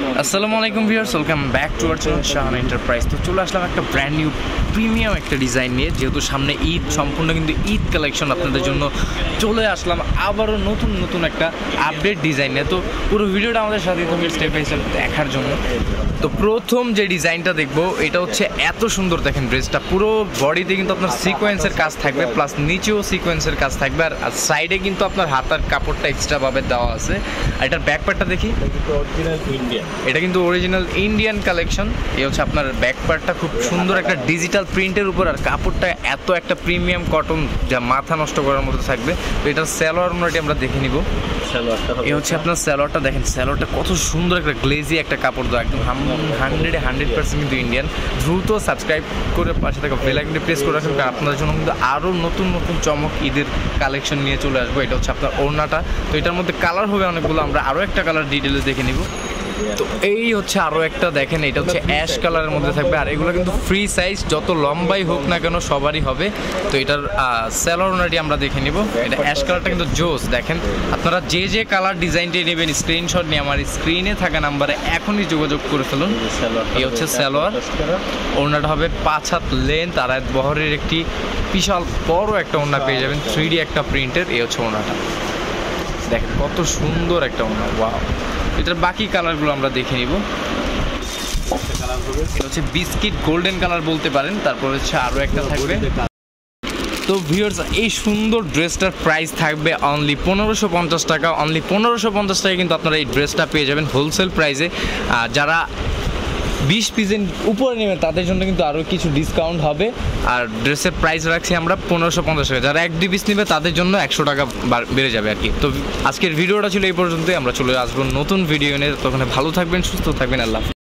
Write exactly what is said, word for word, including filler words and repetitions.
আসসালামু আলাইকুম viewers, welcome back to our channel Shahan enterprise. তো চলে আসলাম একটা ব্র্যান্ড নিউ প্রিমিয়াম একটা ডিজাইন নিয়ে। যেহেতু সামনে ঈদ, সম্পূর্ণ কিন্তু ঈদ কালেকশন আপনাদের জন্য চলে আসলাম আবারও নতুন নতুন একটা আপডেট ডিজাইন নিয়ে। তো পুরো ভিডিওটা আমাদের সাথে থাকবে স্টেপ বাই স্টেপ দেখার জন্য। তো প্রথম যে ডিজাইনটা দেখবো এটা হচ্ছে এত সুন্দর, দেখেন ড্রেসটা পুরো বডিতে কিন্তু আপনার সিকোয়েন্সের কাজ থাকবে, প্লাস নিচেও সিকোয়েন্সের কাজ থাকবে, আর সাইডে কিন্তু আপনার হাতার কাপড়টা এক্সট্রা ভাবে দেওয়া আছে। আর এটার ব্যাক পার্টটা দেখি, এটা কিন্তু অরিজিনাল ইন্ডিয়ান কালেকশন। এই হচ্ছে আপনার ব্যাক পার্টটা, খুব সুন্দর একটা ডিজিটাল প্রিন্টের উপর, আর কাপড়টা এত একটা প্রিমিয়াম কটন যা মাথা নষ্ট করার মতো থাকবে। তো এটার সালোয়ার মোটামুটি আমরা দেখে নিব। এই হচ্ছে আপনার সালোয়ারটা, দেখেন সালোয়ারটা কত সুন্দর একটা গ্লেজি একটা কাপড় দেওয়া, একদম হান্ড্রেডে হান্ড্রেড পার্সেন্ট কিন্তু ইন্ডিয়ান। দ্রুত সাবস্ক্রাইব করে পাশে থাকা বেল আইকনটি প্রেস করে রাখুন, কারণ আপনাদের জন্য কিন্তু আরও নতুন নতুন চমক ঈদের কালেকশন নিয়ে চলে আসবো। এটা হচ্ছে আপনার ওড়নাটা। তো এটার মধ্যে কালার হবে অনেকগুলো, আমরা আরও একটা কালার ডিটেলে দেখে নিব। তো এই হচ্ছে আরও একটা, দেখেন এটা হচ্ছে অ্যাশ কালারের মধ্যে থাকবে, আর এগুলো কিন্তু ফ্রি সাইজ, যত লম্বাই হোক না কেন সবারই হবে। তো এটার সালোয়ার ওড়নাটি আমরা দেখে নিব। এটা অ্যাশ কালারটা কিন্তু জোস। দেখেন আপনারা যে যে কালার ডিজাইনটি নেবেন স্ক্রিনশট নিয়ে আমার স্ক্রিনে থাকা নাম্বারে এখনই যোগাযোগ করে ফেলুন। এই হচ্ছে সালোয়ার, ওড়নাটা হবে পাঁচ হাত লেন্থ, আর এক বহরের একটি বিশাল বড় একটা ওড়না পেয়ে যাবেন, থ্রি ডি একটা প্রিন্টের। এই হচ্ছে ওড়নাটা, দেখেন কত সুন্দর একটা ওড়না, ওয়াও। এটার বাকি কালারগুলো আমরা দেখে নিব। এটা হচ্ছে বিস্কিট গোল্ডেন কালার বলতে পারেন। তারপর হচ্ছে আরও একটা থাকবে। তো ভিউয়ার্স, এই সুন্দর ড্রেসটার প্রাইস থাকবে অনলি পনেরোশো পঞ্চাশ টাকা। অনলি পনেরোশো পঞ্চাশ টাকা কিন্তু আপনারা এই ড্রেসটা পেয়ে যাবেন হোলসেল প্রাইসে। যারা বিশ পিসের উপরে নেবেন তাদের জন্য কিন্তু আরও কিছু ডিসকাউন্ট হবে। আর ড্রেসের প্রাইস রাখছি আমরা পনেরোশো পঞ্চাশ টাকা। যারা এক দুই পিস নেবে তাদের জন্য একশো টাকা বেড়ে যাবে আর কি। তো আজকের ভিডিওটা ছিল এই পর্যন্তই, আমরা চলে আসবো নতুন ভিডিও নিয়ে। তখন ভালো থাকবেন, সুস্থ থাকবেন, আল্লাহ।